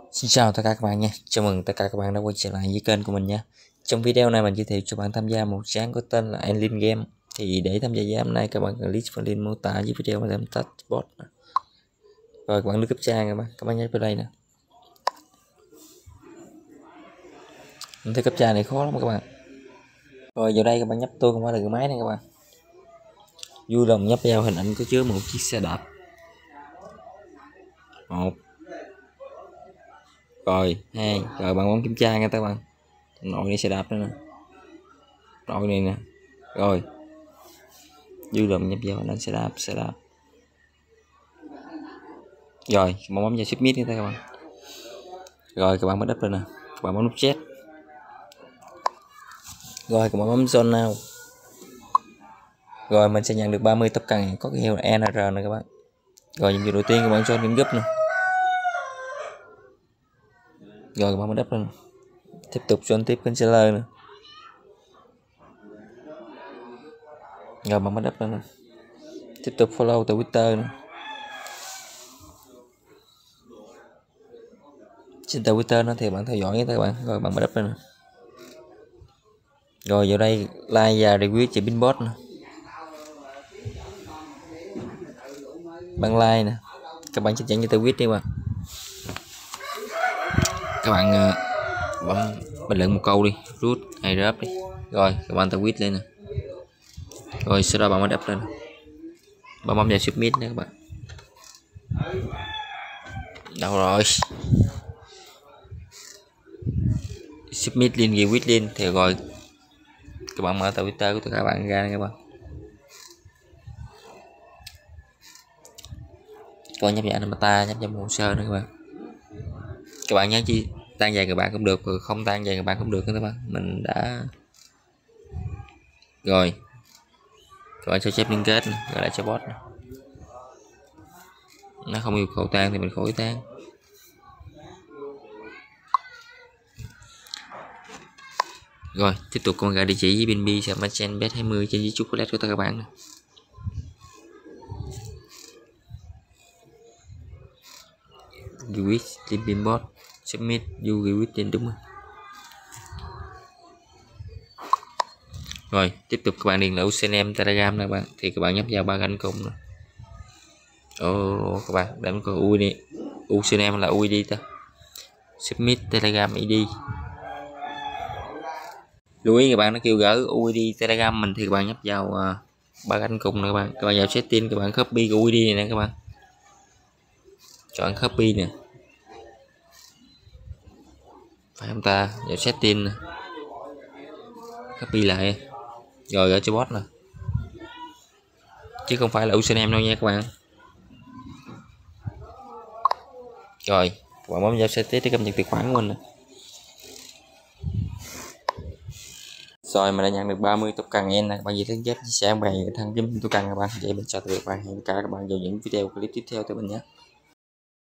Xin chào tất cả các bạn nha. Chào mừng tất cả các bạn đã quay trở lại với kênh của mình nha. Trong video này mình giới thiệu cho bạn tham gia một dự án có tên là Enlin Game. Thì để tham gia dự án này các bạn click vào link mô tả dưới video và tắt bot. Rồi các bạn đưa cấp trang các bạn nhớ vào đây nè. Mình thấy cấp trang này khó lắm các bạn. Rồi giờ đây các bạn nhấp tôi không phải là cái máy này các bạn. Vui lòng nhấp vào hình ảnh có chứa một chiếc xe đạp. Một. Rồi, hai. Rồi bạn bấm kiểm tra nha các bạn. Nội này xe đạp nữa nè. Nội này nè. Rồi. Vui lòng nhấp vào hình ảnh xe đạp. Rồi, bấm vào submit nha các bạn. Rồi các bạn bắt đất lên nè. Các bạn bấm nút Z. Rồi các bạn bấm zone now. Rồi mình sẽ nhận được 30 tập cần có cái hiệu là NR này các bạn. Rồi nhiệm vụ đầu tiên các bạn cho những gấp nè. Rồi các bạn bấm đất lên. Tiếp tục cho tiếp kênh seller nè. Rồi bạn bấm đất lên nè. Tiếp tục follow từ Twitter nè. Trên tờ Twitter nó thì bạn theo dõi các bạn. Rồi bạn bấm đất lên nè. Rồi vào đây like và review trên Pinbot nè. Bạn like nè. Các bạn chắc chắn như tờ viết đi mà. Các bạn bấm bình luận một câu đi, root hay rớp đi. Rồi các bạn tờ viết lên nè. Rồi sau đó bạn mới đập lên. Bạn bấm vào submit nữa các bạn. Đâu rồi? Submit link ghi quýt link thì rồi các bạn mở tờ Twitter của tất cả các bạn ra nha các bạn. Coi nhấp vào avatar, nhấp vào hồ sơ nữa các bạn. Các bạn nhớ chi tan dài các bạn cũng được, không tan dài các bạn cũng được các bạn. Mình đã rồi các bạn cho chép liên kết này, gọi lại cho bot này. Nó không yêu cầu tan thì mình khỏi tan. Rồi tiếp tục con gà địa chỉ với BNB sẽ Machen bet 20 trên với chocolate của tất cả các bạn này. Ghi link Pinbot submit du ghi trên đúng rồi. Rồi tiếp tục các bạn điền là username Telegram nè các bạn, thì các bạn nhấp vào ba cánh cùng nè. Các bạn đánh có UI username là UID ta. Submit Telegram ID. Lưu ý các bạn nó kêu gỡ UID Telegram mình thì các bạn nhấp vào ba cánh cùng nè các bạn. Các bạn vào setting các bạn copy cái UID này nè các bạn. Chọn copy nè. Phải không ta? Vào setting nè. Copy lại. Rồi gửi cho bot nè. Chứ không phải là username đâu nha các bạn. Rồi, các bạn bấm vào setting để cập nhật tài khoản của mình nè. Rồi mình đã nhận được 30 top cần em nè, các bạn gì thích chia sẻ bạn bè thân giúp tôi cần các bạn. Vậy mình chào tạm biệt các bạn, hẹn gặp lại các bạn vào những video clip tiếp theo từ mình nhé.